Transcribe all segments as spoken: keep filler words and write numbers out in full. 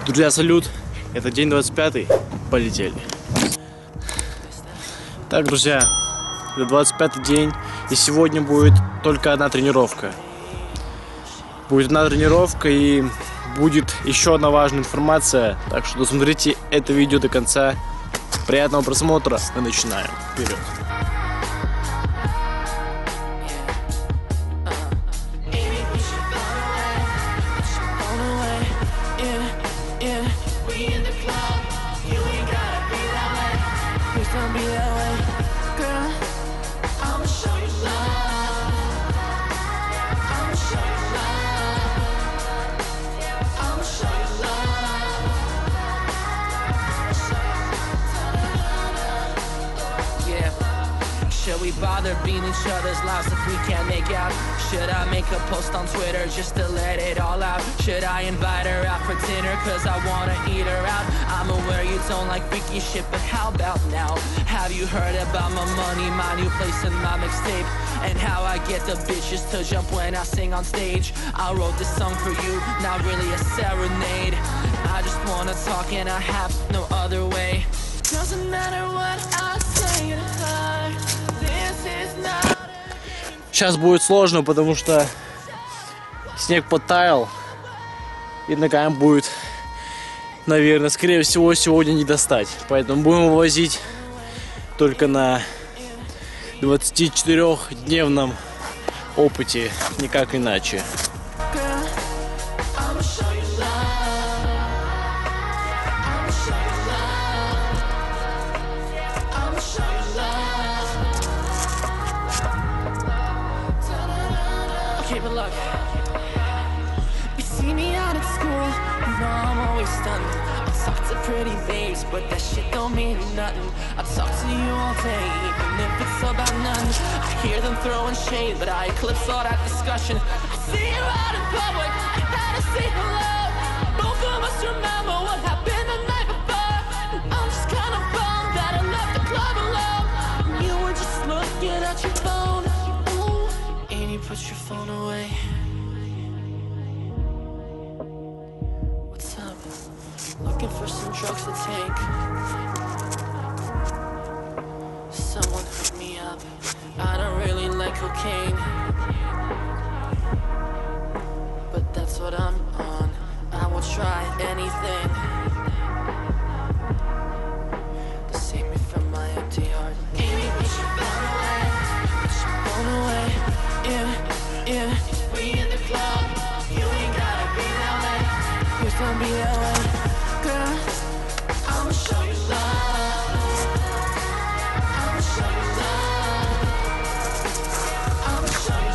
Друзья, салют! Это день двадцать пятый. Полетели. Так, друзья, это двадцать пятый день, и сегодня будет только одна тренировка. Будет одна тренировка и будет еще одна важная информация. Так что досмотрите это видео до конца. Приятного просмотра. Мы начинаем. Вперед! Should we bother being each other's lives if we can't make out? Should I make a post on Twitter just to let it all out? Should I invite her out for dinner cause I wanna eat her out? I'm aware you don't like freaky shit, but how about now? Have you heard about my money, my new place and my mixtape? And how I get the bitches to jump when I sing on stage? I wrote this song for you, not really a serenade. I just wanna talk and I have no other way. Doesn't matter what I say to her. Сейчас будет сложно, потому что снег подтаял, и ногам будет, наверное, скорее всего, сегодня не достать. Поэтому будем вывозить только на двадцатичетырёхдневном опыте, никак иначе. Okay, but look, you see me out at school, you know I'm always stunned. I talk to pretty babes, but that shit don't mean nothing. I talk to you all day, even if it's about nothing. I hear them throwing shade, but I eclipse all that discussion. I see you out in public, I had to say hello. Both of us remember what happened the night before. I'm just kind of bummed that I left the club alone. You were just looking at your phone. Put your phone away. What's up? Looking for some drugs to take. Someone hook me up. I don't really like cocaine, but that's what I'm on. I will try anything to save me from my empty heart. Maybe put your phone away. Put your phone away. Yeah, yeah. We in the club. You ain't gotta be that way. Please don't be that way, girl. I'ma show you love. I'ma show you love. I'ma show you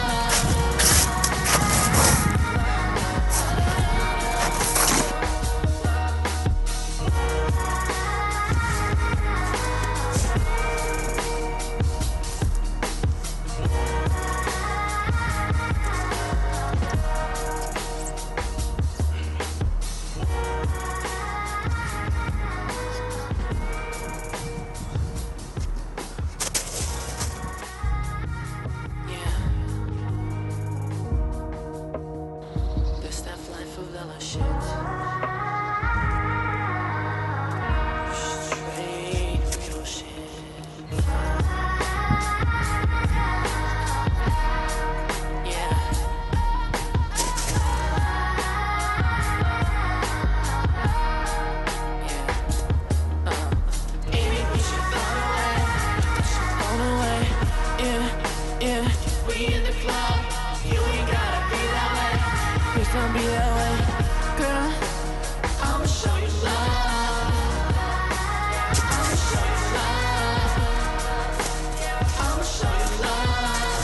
don't be that way, girl. I'ma show you love. I'ma show you love. I'ma show you love.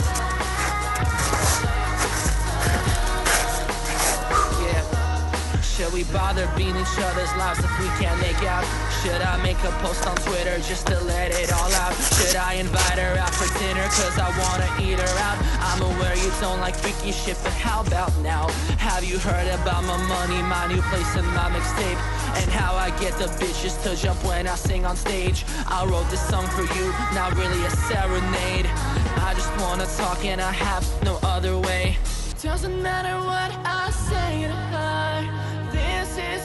Yeah. Should we bother being each other's lives if we can't make out? Should I make a post on Twitter just to let it all out? Should I invite her out for dinner cause I wanna eat her out? I'm aware you don't like freaky shit, but how about now? Have you heard about my money, my new place and my mixtape? And how I get the bitches to jump when I sing on stage? I wrote this song for you, not really a serenade. I just wanna talk and I have no other way. Doesn't matter what I say to her. This is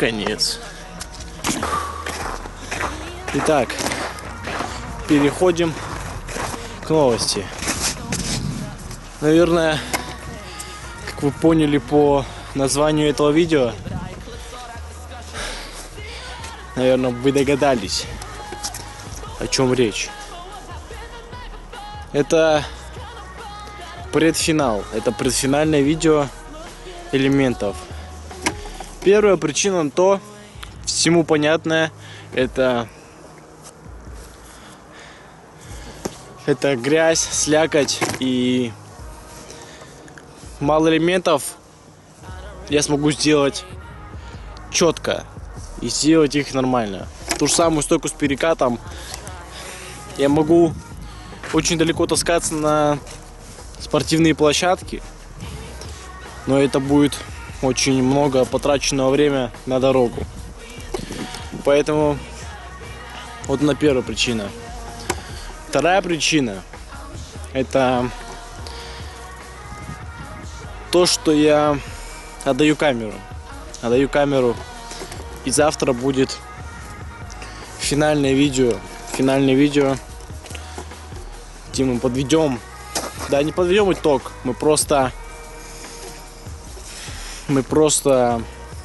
конец. Итак, переходим к новости. Наверное, как вы поняли по названию этого видео, наверное, вы догадались, о чем речь. Это предфинал, это предфинальное видео элементов. Первая причина то, всему понятная, это это грязь, слякоть и мало элементов. Я смогу сделать четко и сделать их нормально. Ту же самую стойку с перекатом я могу очень далеко таскаться на спортивные площадки, но это будет очень много потраченного время на дорогу. Поэтому вот на первая причина. Вторая причина — это то, что я отдаю камеру. Отдаю камеру, и завтра будет финальное видео. Финальное видео, где мы подведем, да, не подведем итог, мы просто, мы просто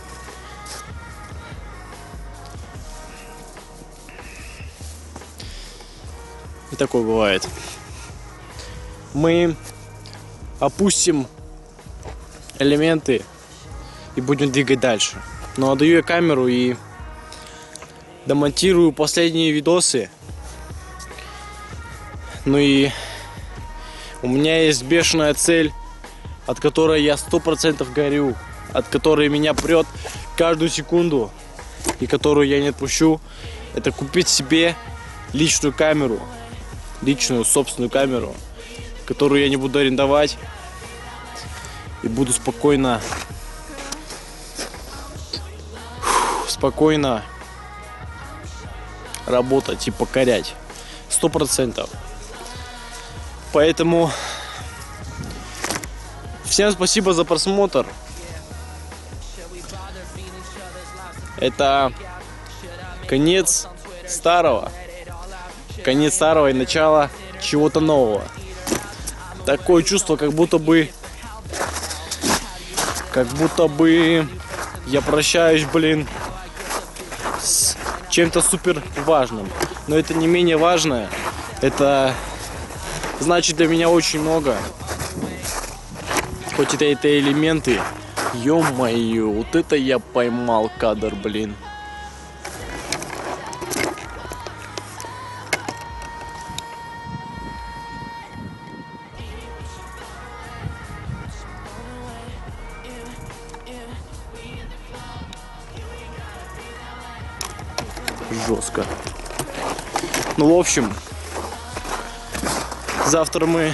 и такое бывает. Мы опустим элементы и будем двигать дальше. Но отдаю я камеру и домонтирую последние видосы. Ну и у меня есть бешеная цель, от которой я сто процентов горю, от которой меня прет каждую секунду и которую я не отпущу. Это купить себе личную камеру, личную собственную камеру, которую я не буду арендовать и буду спокойно, спокойно работать и покорять сто процентов. Поэтому всем спасибо за просмотр. Это конец старого, конец старого и начало чего-то нового. Такое чувство, как будто бы, как будто бы я прощаюсь, блин, с чем-то супер важным. Но это не менее важное. Это значит для меня очень много. Хоть это, это элементы. Ё-моё, вот это я поймал кадр, блин. Жестко. Ну, в общем, завтра мы...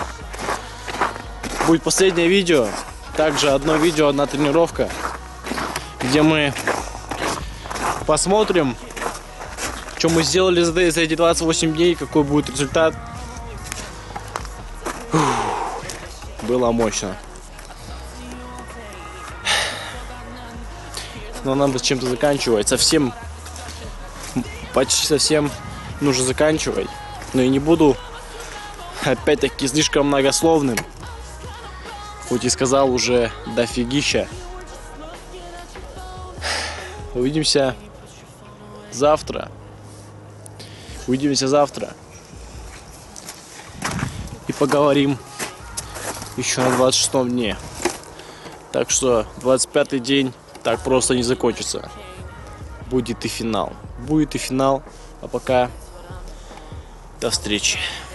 будет последнее видео. Также одно видео, одна тренировка, где мы посмотрим, что мы сделали за эти двадцать восемь дней, какой будет результат. Фух, было мощно. Но нам бы с чем-то заканчивать. Совсем, почти совсем нужно заканчивать. Но я не буду, опять-таки, слишком многословным. Хоть и сказал уже дофигища. Увидимся завтра. Увидимся завтра. И поговорим еще на двадцать шестом дне. Так что двадцать пятый день так просто не закончится. Будет и финал. Будет и финал. А пока до встречи.